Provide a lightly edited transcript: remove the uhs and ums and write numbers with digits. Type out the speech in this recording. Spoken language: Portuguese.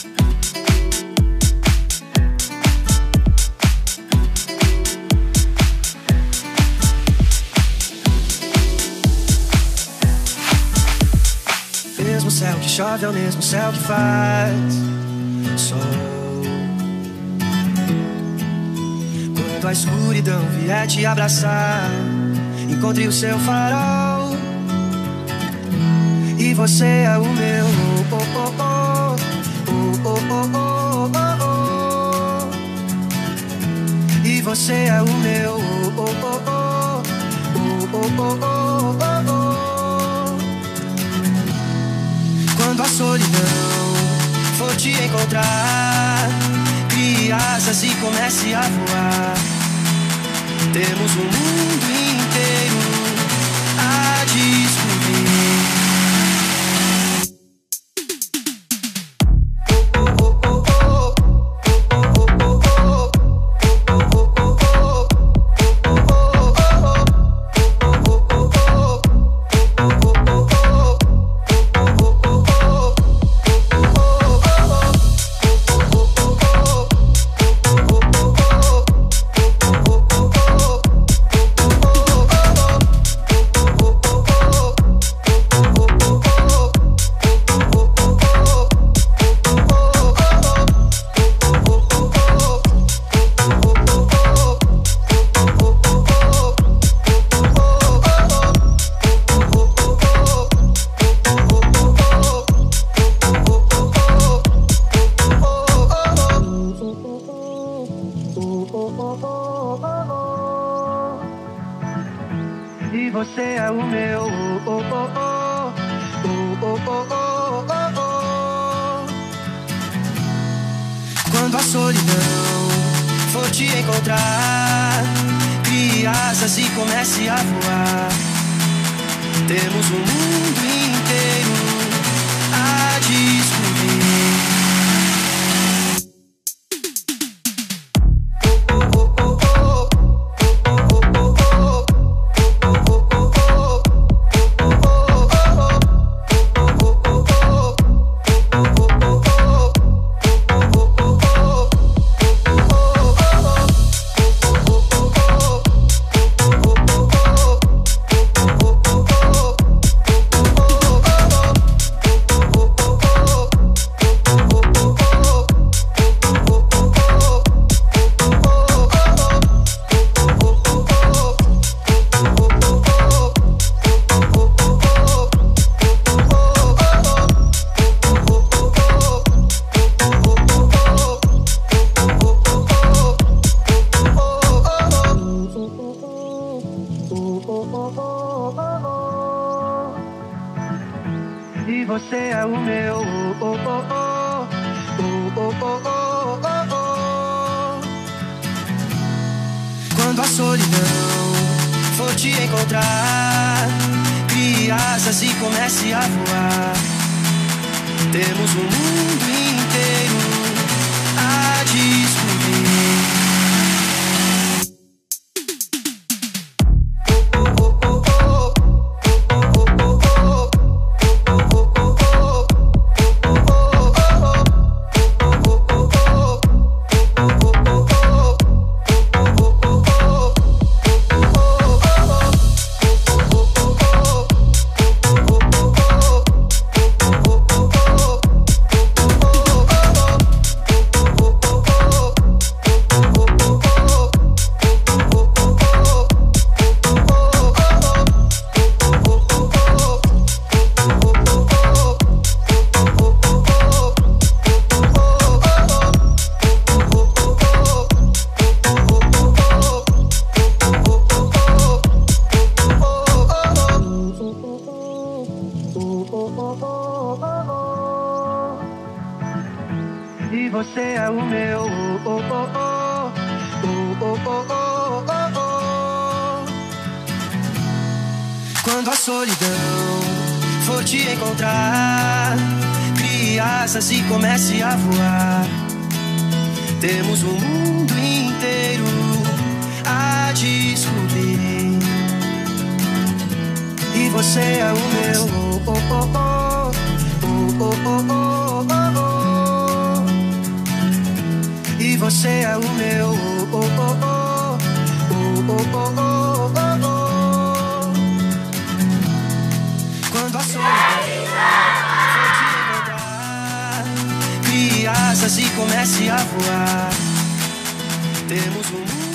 Mesmo céu que chove é o mesmo céu que faz sol. Quando a escuridão vier te abraçar, encontre o seu farol. E você é o meu oh, oh, oh, oh, oh, oh, oh, oh, oh. E você é o meu oh, oh, oh, oh, oh, oh, oh, oh, oh. Quando a solidão for te encontrar, crie asas e comece a voar. Temos o mundo inteiro a descobrir. E você é o meu oh, oh, oh, oh, oh, oh, oh, oh, oh. Quando a solidão for te encontrar, crie asas e comece a voar. Temos o mundo inteiro a descobrir. E você é o meu oh, oh, oh, oh, oh, oh, oh, oh, oh. Quando a solidão for te encontrar, crie asas e comece a voar. Temos o mundo inteiro a descobrir. E você é o meu oh, oh, oh, oh, oh, oh, oh, oh, oh. Quando a solidão for te encontrar, crie asas e comece a voar. Temos o mundo inteiro a descobrir. E você é o meu oh, oh, oh, oh, oh, oh, oh, oh, oh. você é o meu. Oh, oh, oh, oh, oh, oh, oh, oh, oh. Quando a solidão for te encontrar, crie asas e comece a voar. Temos um mundo